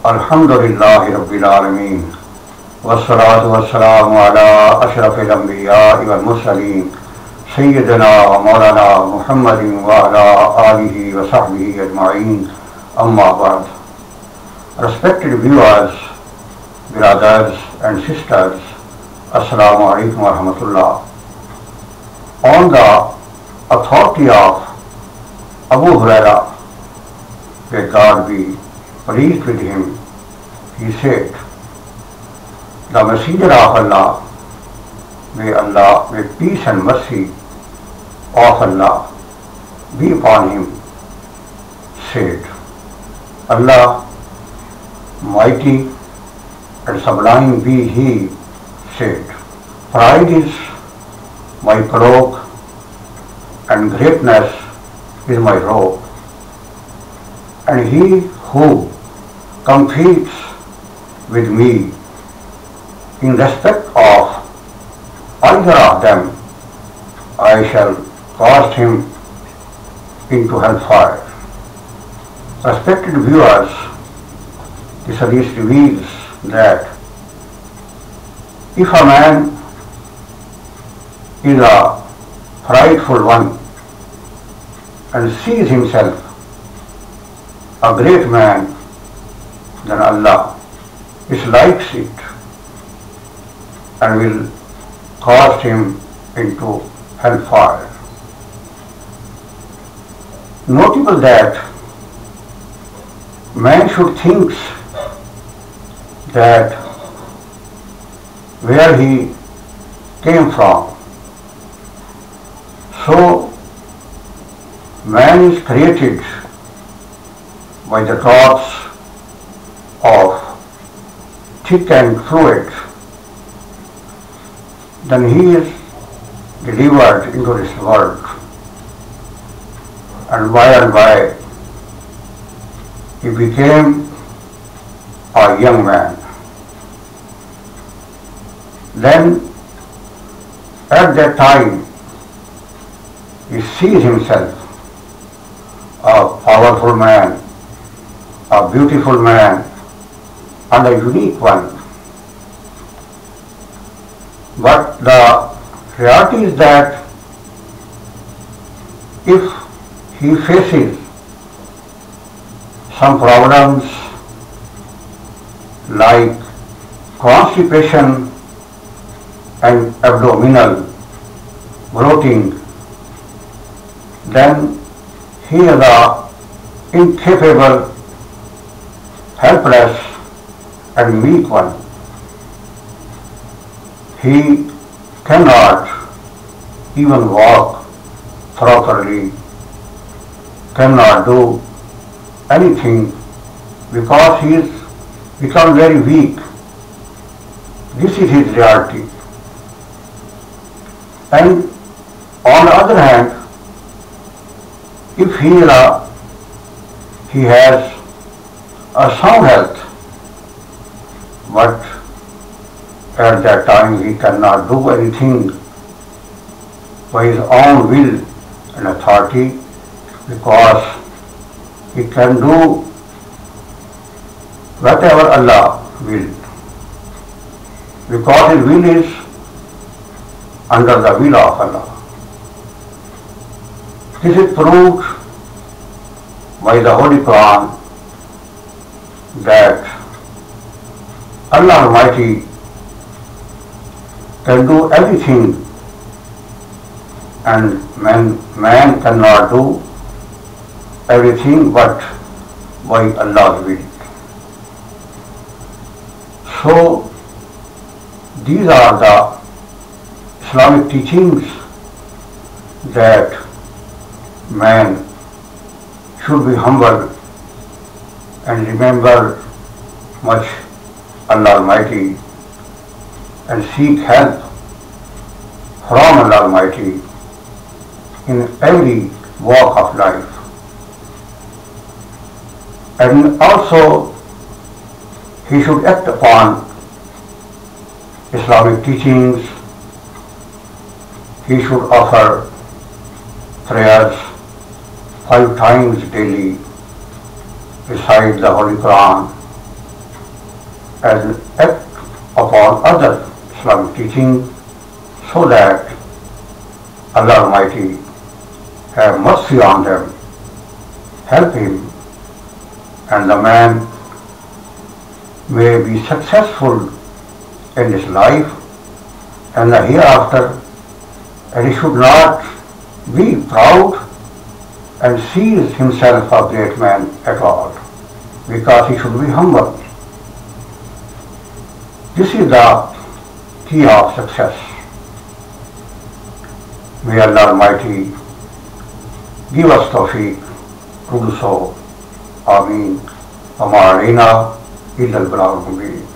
अल्हम्दुलिल्लाहि रब्बिल आलमीन वस्सलातु वस्सलामु अला अशरफिल अंबियाइ वल मुरसलीन सय्यिदना व मौलाना मुहम्मदिन व अला आलिहि व सहबिहि अजमाइन अम्मा बाद. Respected viewers, brothers and sisters, Assalamu alaikum wa rahmatullah. On the authority of Abu Huraira, may God be pleased with him, he said, the Messenger of Allah, may peace and mercy of Allah be upon him, said, Allah, mighty and sublime be He, said, pride is my cloak and greatness is my robe, and he who competes with me in respect of either of them, I shall cast him into hellfire. Respected viewers, this hadith reveals that if a man is a prideful one and sees himself a great man, then Allah dislikes it and will cast him into hellfire. Notable that man should think that where he came from. So man is created by the drops of thick and fluid. Then he is delivered into this world, and by he became a young man. Then at that time he sees himself a powerful man, a beautiful man, and a unique one. But the reality is that if he faces some problems like constipation and abdominal bloating, then he is a incapable, helpless and weak one. He cannot even walk properly, cannot do anything because he is become very weak. This is his reality. And on the other hand, if he has a sound health, but at that time he cannot do anything by his own will and authority, because he can do whatever Allah will, because his will is under the will of Allah. This is proved by the Holy Quran that Allah Almighty can do everything and man cannot do everything but by Allah's will. So these are the Islamic teachings that man should be humble and remember much Allah Almighty and seek help from Allah Almighty in every walk of life. And also he should act upon Islamic teachings. He should offer prayers 5 times daily, recite the Holy Quran, as an act upon other Islamic teaching, so that Allah Almighty have mercy on them, help him, and the man may be successful in his life and the hereafter, and he should not be proud and sees himself a great man at all, because he should be humble. This is the key of success. May Allah Almighty give us tawfiq to do so. Ameen. Wa ma alayna illa al-balagh al-mubin.